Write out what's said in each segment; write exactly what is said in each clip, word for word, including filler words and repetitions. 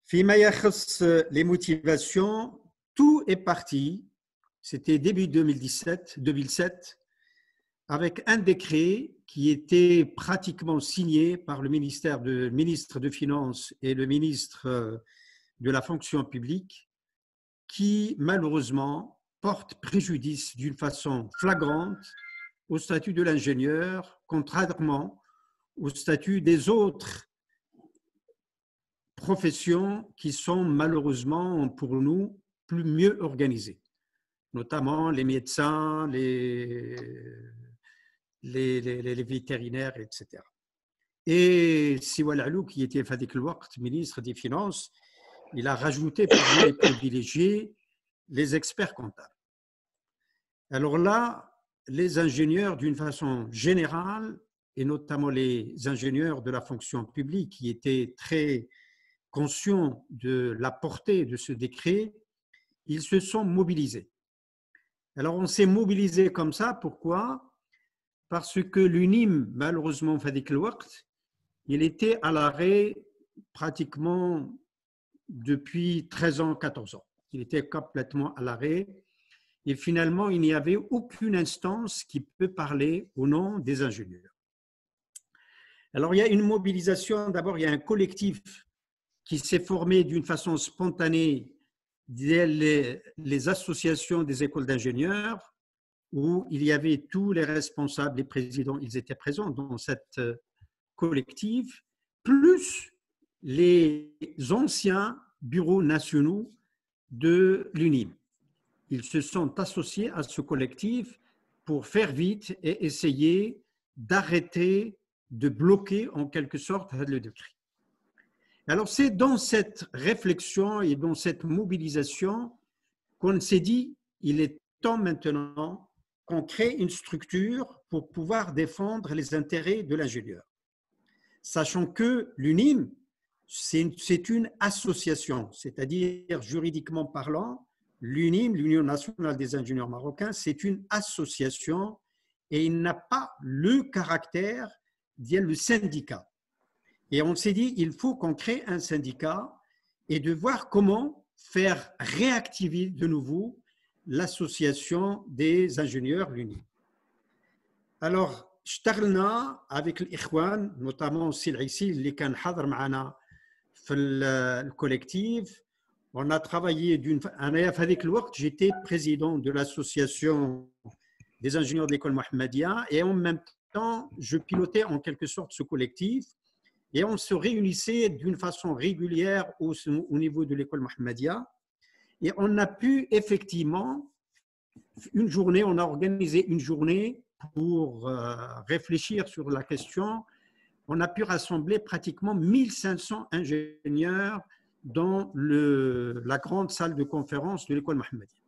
فيما يخص les motivations, tout est parti, c'était début deux mille dix-sept, deux mille sept, avec un décret qui était pratiquement signé par le ministère de, ministre de Finances et le ministre de la fonction publique, qui malheureusement porte préjudice d'une façon flagrante au statut de l'ingénieur, contrairement au statut des autres professions qui sont malheureusement pour nous plus mieux organisées, notamment les médecins, les, les, les, les vétérinaires, et cetera. Et Siwa Al-Alou, qui était Fadik El-Waqt, ministre des Finances, il a rajouté parmi les privilégiés les experts comptables. Alors là, les ingénieurs, d'une façon générale, et notamment les ingénieurs de la fonction publique qui étaient très conscients de la portée de ce décret, ils se sont mobilisés. Alors on s'est mobilisé comme ça, pourquoi? Parce que l'U N I M, malheureusement, Fadik El-Waqt, il était à l'arrêt pratiquement depuis treize ans, quatorze ans. Il était complètement à l'arrêt. Et finalement, il n'y avait aucune instance qui peut parler au nom des ingénieurs. Alors, il y a une mobilisation. D'abord, il y a un collectif qui s'est formé d'une façon spontanée les, les associations des écoles d'ingénieurs, où il y avait tous les responsables, les présidents, ils étaient présents dans cette collectif, plus les anciens bureaux nationaux de l'U N I M. Ils se sont associés à ce collectif pour faire vite et essayer d'arrêter, de bloquer en quelque sorte le décret. Alors c'est dans cette réflexion et dans cette mobilisation qu'on s'est dit il est temps maintenant qu'on crée une structure pour pouvoir défendre les intérêts de l'ingénieur. Sachant que l'U N I M, c'est une association, c'est-à-dire juridiquement parlant, l'U N I M, l'Union nationale des ingénieurs marocains, c'est une association et il n'a pas le caractère d'un syndicat. Et on s'est dit, il faut qu'on crée un syndicat et de voir comment faire réactiver de nouveau l'association des ingénieurs l'U N I M. Alors, اشتغلنا avec الإخوان, notamment Sil'issi, اللي كان حاضر معنا في الcollectif. On a travaillé d'une avec le work, j'étais président de l'association des ingénieurs de l'école Mohammedia et en même temps, je pilotais en quelque sorte ce collectif et on se réunissait d'une façon régulière au, au niveau de l'école Mohammedia et on a pu effectivement, une journée, on a organisé une journée pour euh, réfléchir sur la question. On a pu rassembler pratiquement mille cinq cents ingénieurs dans le, la grande salle de conférence de l'école Mohammedia.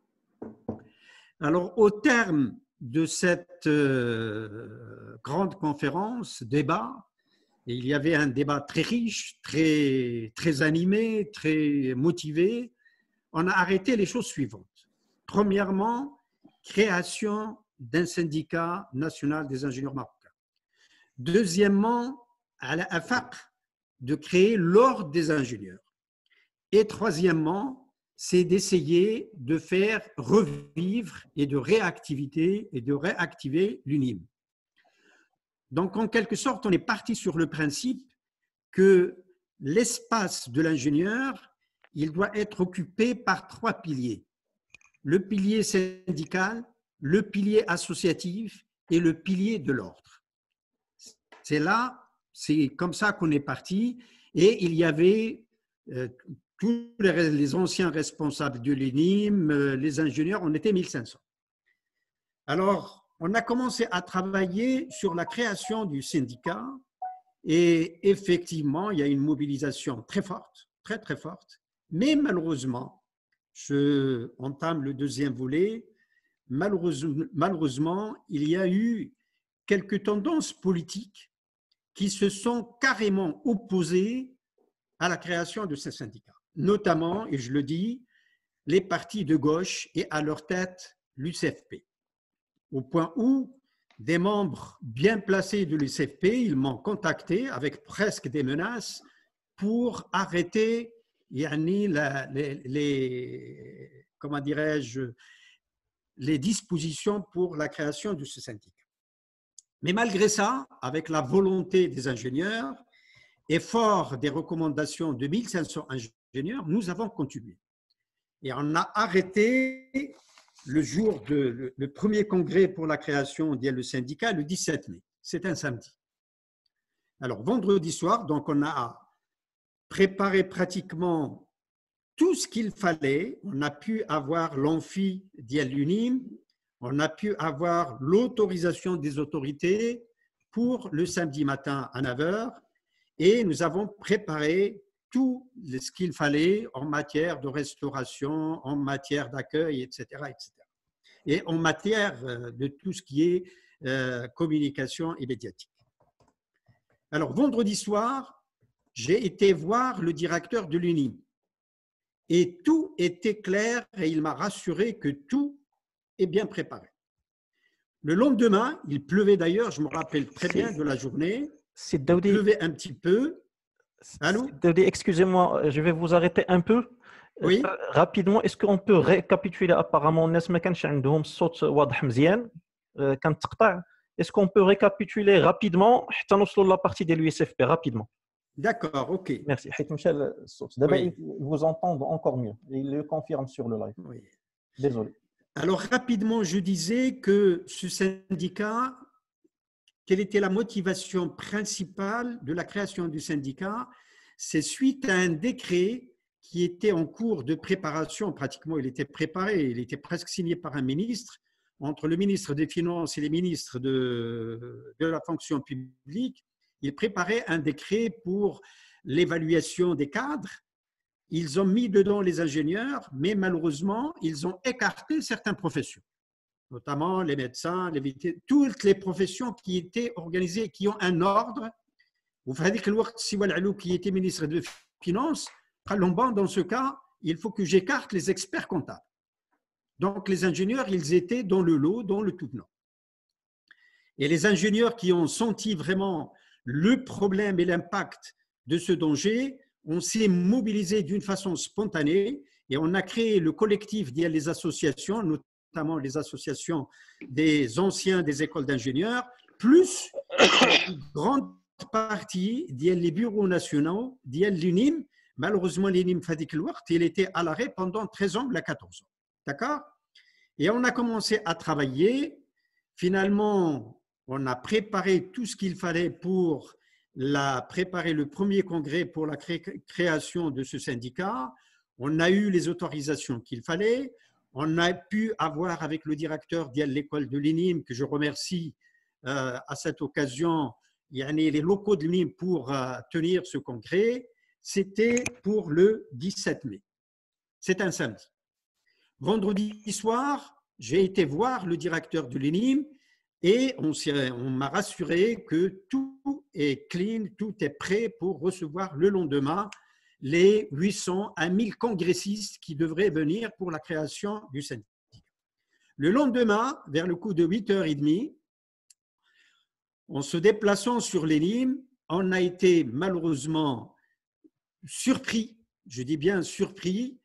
Alors, au terme de cette euh, grande conférence, débat, et il y avait un débat très riche, très, très animé, très motivé, on a arrêté les choses suivantes. Premièrement, création d'un syndicat national des ingénieurs marocains. Deuxièmement, à la A F A Q, de créer l'ordre des ingénieurs. Et troisièmement, c'est d'essayer de faire revivre et de réactiver et de réactiver l'U N I M. Donc, en quelque sorte, on est parti sur le principe que l'espace de l'ingénieur, il doit être occupé par trois piliers. Le pilier syndical, le pilier associatif et le pilier de l'ordre. C'est là, c'est comme ça qu'on est parti et il y avait euh, tous les, les anciens responsables de l'U N I M, euh, les ingénieurs, on était mille cinq cents. Alors, on a commencé à travailler sur la création du syndicat et effectivement, il y a une mobilisation très forte, très très forte, mais malheureusement, je entame le deuxième volet, malheureusement, malheureusement, il y a eu quelques tendances politiques qui se sont carrément opposées à la création de ces syndicats, notamment, et je le dis, les partis de gauche et à leur tête l'U C F P, au point où des membres bien placés de l'U C F P, ils m'ont contacté avec presque des menaces pour arrêter يعني la- les, les- comment dirais-je, les dispositions pour la création de ce syndicat. Mais malgré ça, avec la volonté des ingénieurs et fort des recommandations de mille cinq cents ingénieurs, nous avons continué. Et on a arrêté le jour de le, le premier congrès pour la création du syndicat le dix-sept mai. C'est un samedi. Alors, vendredi soir, donc on a préparé pratiquement tout ce qu'il fallait. On a pu avoir l'amphi d'Unim, on a pu avoir l'autorisation des autorités pour le samedi matin à neuf heures et nous avons préparé tout ce qu'il fallait en matière de restauration, en matière d'accueil, et cetera, et cetera. Et en matière de tout ce qui est euh, communication et médiatique. Alors, vendredi soir, j'ai été voir le directeur de l'Unim et tout était clair et il m'a rassuré que tout est bien préparé. Le lendemain, il pleuvait d'ailleurs, je me rappelle très bien de la journée, il pleuvait un petit peu. Allô? Excusez-moi, je vais vous arrêter un peu. Oui. Rapidement, est-ce qu'on peut récapituler apparemment الناس ما كانش عندهم الصوت واضح مزيان كان تقطع. Est-ce qu'on peut récapituler rapidement حتى نوصلوا la partie de l'U S F P rapidement? D'accord, ok. Merci. حيت مشى الصوت. D'abord, ils vous entendent encore mieux. Ils le confirment sur le live. Oui. Désolé. Alors, rapidement, je disais que ce syndicat, quelle était la motivation principale de la création du syndicat? C'est suite à un décret qui était en cours de préparation, pratiquement il était préparé, il était presque signé par un ministre, entre le ministre des Finances et les ministres de, de la fonction publique. Il préparait un décret pour l'évaluation des cadres. Ils ont mis dedans les ingénieurs, mais malheureusement, ils ont écarté certaines professions, notamment les médecins, les vétérinaires, toutes les professions qui étaient organisées, qui ont un ordre. Vous faites que le qui était ministre des Finances, dans ce cas, il faut que j'écarte les experts comptables. Donc, les ingénieurs, ils étaient dans le lot, dans le tout venant. Et les ingénieurs qui ont senti vraiment le problème et l'impact de ce danger, on s'est mobilisé d'une façon spontanée et on a créé le collectif des associations, notamment les associations des anciens des écoles d'ingénieurs, plus une grande partie des bureaux nationaux, de l'Unim. Malheureusement, l'Unim Fadik Louart, il était à l'arrêt pendant treize ans, la quatorze ans. D'accord? Et on a commencé à travailler. Finalement, on a préparé tout ce qu'il fallait pour la, préparer le premier congrès pour la cré, création de ce syndicat. On a eu les autorisations qu'il fallait. On a pu avoir avec le directeur de l'école de l'Unim, que je remercie euh, à cette occasion, les locaux de l'Unim pour euh, tenir ce congrès. C'était pour le dix-sept mai. C'est un samedi. Vendredi soir, j'ai été voir le directeur de l'Unim et on, on m'a rassuré que tout est clean, tout est prêt pour recevoir le lendemain les huit cents à mille congressistes qui devraient venir pour la création du syndicat. Le lendemain, vers le coup de huit heures trente, en se déplaçant sur l'Unim, on a été malheureusement surpris, je dis bien surpris,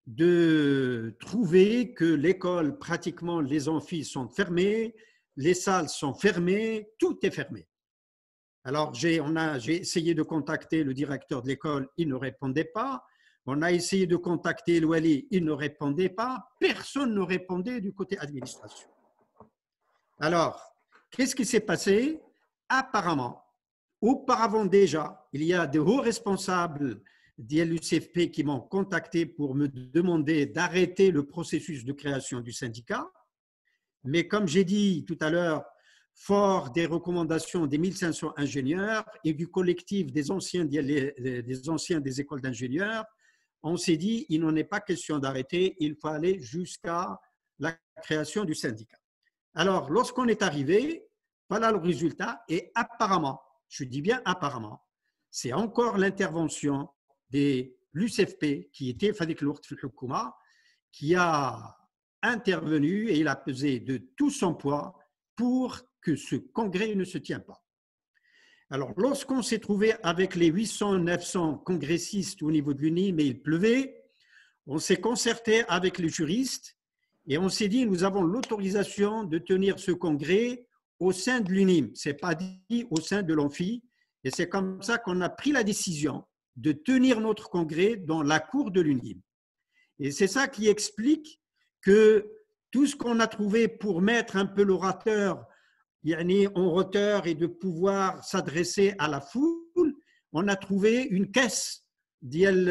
de trouver que l'école, pratiquement les amphis sont fermés, les salles sont fermées, tout est fermé. Alors, j'ai essayé de contacter le directeur de l'école, il ne répondait pas. On a essayé de contacter le wali, il ne répondait pas. Personne ne répondait du côté administration. Alors, qu'est-ce qui s'est passé? Apparemment, auparavant déjà, il y a des hauts responsables de l'U C F P qui m'ont contacté pour me demander d'arrêter le processus de création du syndicat. Mais comme j'ai dit tout à l'heure, fort des recommandations des mille cinq cents ingénieurs et du collectif des anciens des, anciens des écoles d'ingénieurs, on s'est dit il n'en est pas question d'arrêter, il faut aller jusqu'à la création du syndicat. Alors, lorsqu'on est arrivé, voilà le résultat et apparemment, je dis bien apparemment, c'est encore l'intervention de l'U C F P qui était Fadik Lourt Filhoukouma, qui a intervenu et il a pesé de tout son poids pour que ce congrès ne se tient pas. Alors, lorsqu'on s'est trouvé avec les huit cents, neuf cents congressistes au niveau de l'U N I M et il pleuvait, on s'est concerté avec les juristes et on s'est dit, nous avons l'autorisation de tenir ce congrès au sein de l'U N I M. Ce n'est pas dit au sein de l'amphi. Et c'est comme ça qu'on a pris la décision de tenir notre congrès dans la cour de l'U N I M. Et c'est ça qui explique que tout ce qu'on a trouvé pour mettre un peu l'orateur en hauteur et de pouvoir s'adresser à la foule, on a trouvé une caisse d'il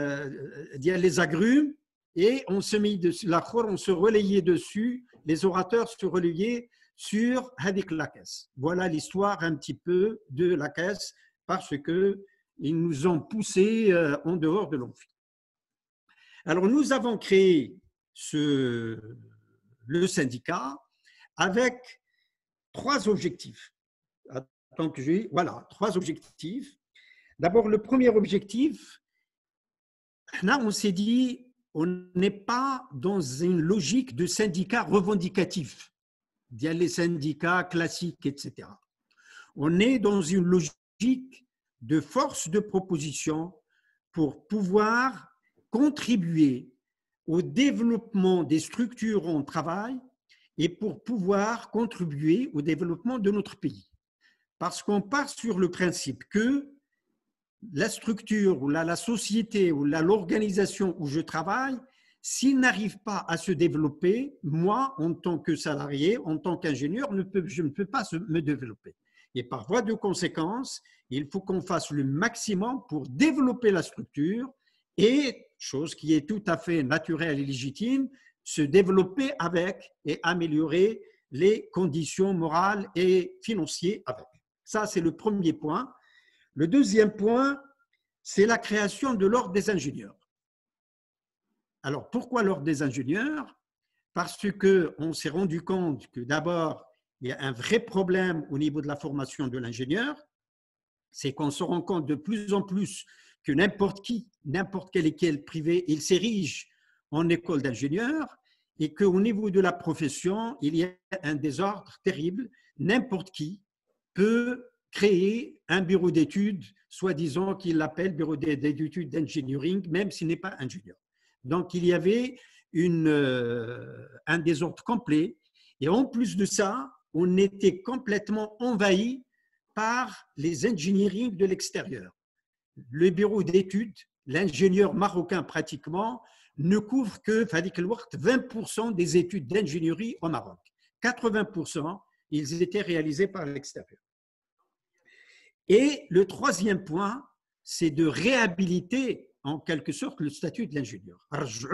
les agrumes et on se mit dessus, la chor, on se relayait dessus, les orateurs se relayaient sur Hadik la caisse. Voilà l'histoire un petit peu de la caisse parce qu'ils nous ont poussés en dehors de l'amphi. Alors nous avons créé ce, le syndicat avec trois objectifs. Attends que j'ai, voilà, trois objectifs. D'abord, le premier objectif, là, on s'est dit, on n'est pas dans une logique de syndicat revendicatif, il y a les syndicats classiques, et cetera. On est dans une logique de force de proposition pour pouvoir contribuer au développement des structures où on travaille et pour pouvoir contribuer au développement de notre pays. Parce qu'on part sur le principe que la structure ou la, la société ou l'organisation où je travaille, s'il n'arrive pas à se développer, moi, en tant que salarié, en tant qu'ingénieur, ne peux, je ne peux pas me développer. Et par voie de conséquence, il faut qu'on fasse le maximum pour développer la structure et, chose qui est tout à fait naturelle et légitime, se développer avec et améliorer les conditions morales et financières avec. Ça, c'est le premier point. Le deuxième point, c'est la création de l'ordre des ingénieurs. Alors, pourquoi l'ordre des ingénieurs? Parce qu'on s'est rendu compte que d'abord, il y a un vrai problème au niveau de la formation de l'ingénieur, c'est qu'on se rend compte de plus en plus que n'importe qui, n'importe quelle école privée, il s'érige en école d'ingénieur et qu'au niveau de la profession, il y a un désordre terrible. N'importe qui peut créer un bureau d'études, soi-disant qu'il l'appelle bureau d'études d'engineering, même s'il n'est pas ingénieur. Donc, il y avait une, euh, un désordre complet. Et en plus de ça, on était complètement envahi par les engineering de l'extérieur. Le bureau d'études, l'ingénieur marocain pratiquement, ne couvre que vingt pour cent des études d'ingénierie au Maroc. quatre-vingts pour cent, ils étaient réalisés par l'extérieur. Et le troisième point, c'est de réhabiliter en quelque sorte le statut de l'ingénieur.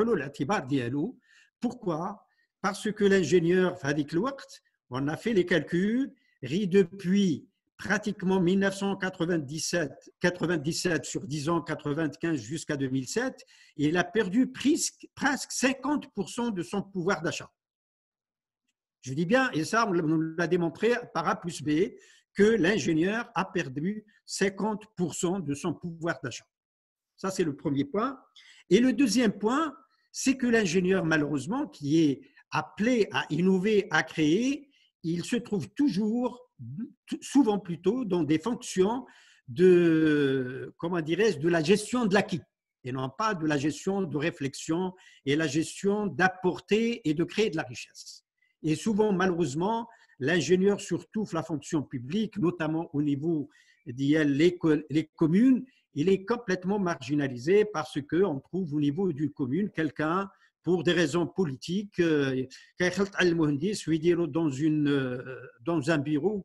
Pourquoi? Parce que l'ingénieur, on a fait les calculs, depuis pratiquement mille neuf cent quatre-vingt-dix-sept, quatre-vingt-dix-sept sur dix ans, quatre-vingt-quinze jusqu'à deux mille sept, il a perdu presque, presque cinquante pour cent de son pouvoir d'achat. Je dis bien, et ça on l'a démontré par A plus B, que l'ingénieur a perdu cinquante pour cent de son pouvoir d'achat. Ça, c'est le premier point. Et le deuxième point, c'est que l'ingénieur, malheureusement, qui est appelé à innover, à créer, il se trouve toujours, souvent plutôt, dans des fonctions de, comment dirais-je, de la gestion de l'acquis, et non pas de la gestion de réflexion et la gestion d'apporter et de créer de la richesse. Et souvent, malheureusement, l'ingénieur, surtout la fonction publique, notamment au niveau des communes, il est complètement marginalisé parce qu'on trouve au niveau d'une commune quelqu'un, pour des raisons politiques, dans, une, dans un bureau.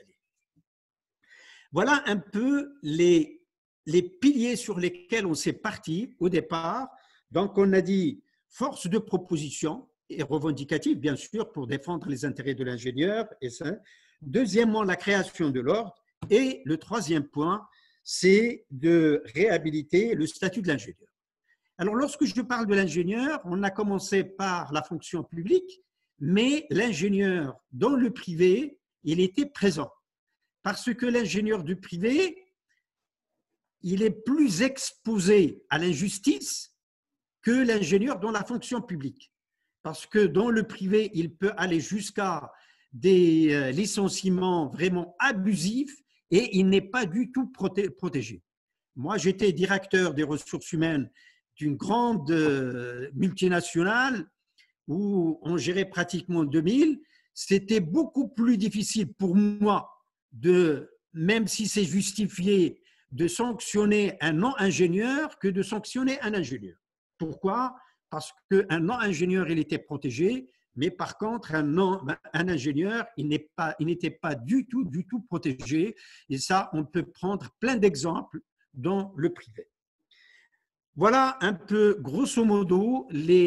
Voilà un peu les, les piliers sur lesquels on s'est parti au départ. Donc, on a dit force de proposition et revendicative, bien sûr, pour défendre les intérêts de l'ingénieur. Et ça. Deuxièmement, la création de l'ordre. Et le troisième point, c'est de réhabiliter le statut de l'ingénieur. Alors, lorsque je parle de l'ingénieur, on a commencé par la fonction publique, mais l'ingénieur dans le privé, il était présent. Parce que l'ingénieur du privé, il est plus exposé à l'injustice que l'ingénieur dans la fonction publique. Parce que dans le privé, il peut aller jusqu'à des licenciements vraiment abusifs et il n'est pas du tout proté protégé. Moi, j'étais directeur des ressources humaines d'une grande multinationale où on gérait pratiquement deux mille. C'était beaucoup plus difficile pour moi, de, même si c'est justifié, de sanctionner un non-ingénieur que de sanctionner un ingénieur. Pourquoi? Parce qu'un non-ingénieur, il était protégé, mais par contre, un, non, un ingénieur, il n'était pas, il n'était pas du tout, du tout protégé. Et ça, on peut prendre plein d'exemples dans le privé. Voilà un peu, grosso modo,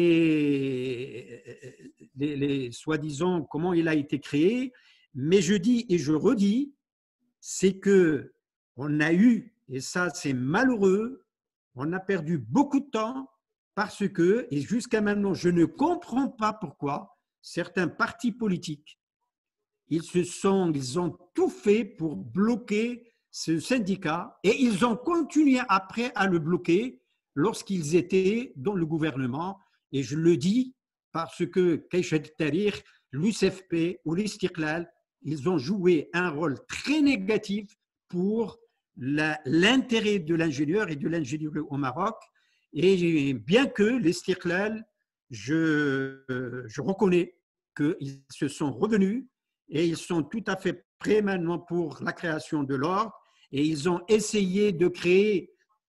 les, les, les soi-disant comment il a été créé. Mais je dis et je redis, c'est qu'on a eu, et ça c'est malheureux, on a perdu beaucoup de temps parce que, et jusqu'à maintenant, je ne comprends pas pourquoi certains partis politiques, ils, se sont, ils ont tout fait pour bloquer ce syndicat et ils ont continué après à le bloquer lorsqu'ils étaient dans le gouvernement. Et je le dis parce que l'U S F P ou l'Istiqlal, ils ont joué un rôle très négatif pour l'intérêt de l'ingénieur et de l'ingénierie au Maroc. Et bien que l'Istiqlal, je, je reconnais qu'ils se sont revenus et ils sont tout à fait prêts maintenant pour la création de l'ordre et ils ont essayé de créer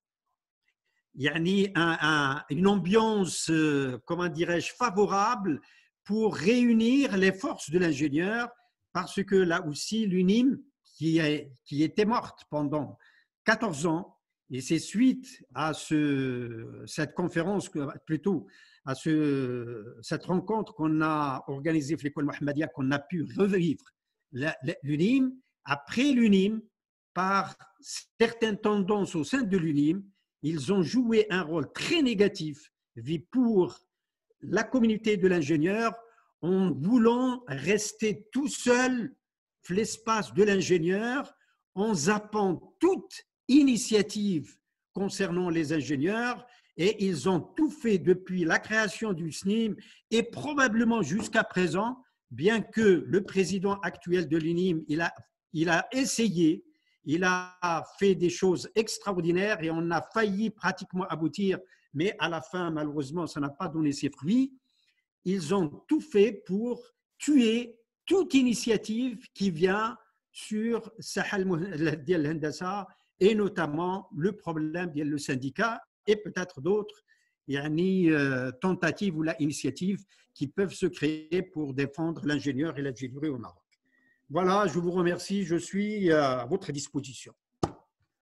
yani, un, un, une ambiance, comment dirais-je, favorable pour réunir les forces de l'ingénieur parce que là aussi l'U N I M qui, est, qui était morte pendant quatorze ans et c'est suite à ce, cette conférence, plutôt à ce, cette rencontre qu'on a organisée avec l'école Mohammedia, qu'on a pu revivre l'U N I M. Après l'U N I M, par certaines tendances au sein de l'U N I M, ils ont joué un rôle très négatif pour la communauté de l'ingénieur en voulant rester tout seul l'espace de l'ingénieur, en zappant toute initiative concernant les ingénieurs, et ils ont tout fait depuis la création du S N I M et probablement jusqu'à présent, bien que le président actuel de l'U N I M, il a, il a essayé, il a fait des choses extraordinaires et on a failli pratiquement aboutir, mais à la fin, malheureusement, ça n'a pas donné ses fruits. Ils ont tout fait pour tuer toute initiative qui vient sur Sahel Handassa et notamment le problème du syndicat et peut-être d'autres yani, euh, tentatives ou la initiatives qui peuvent se créer pour défendre l'ingénieur et l'ingénierie au Maroc. Voilà, je vous remercie, je suis à votre disposition.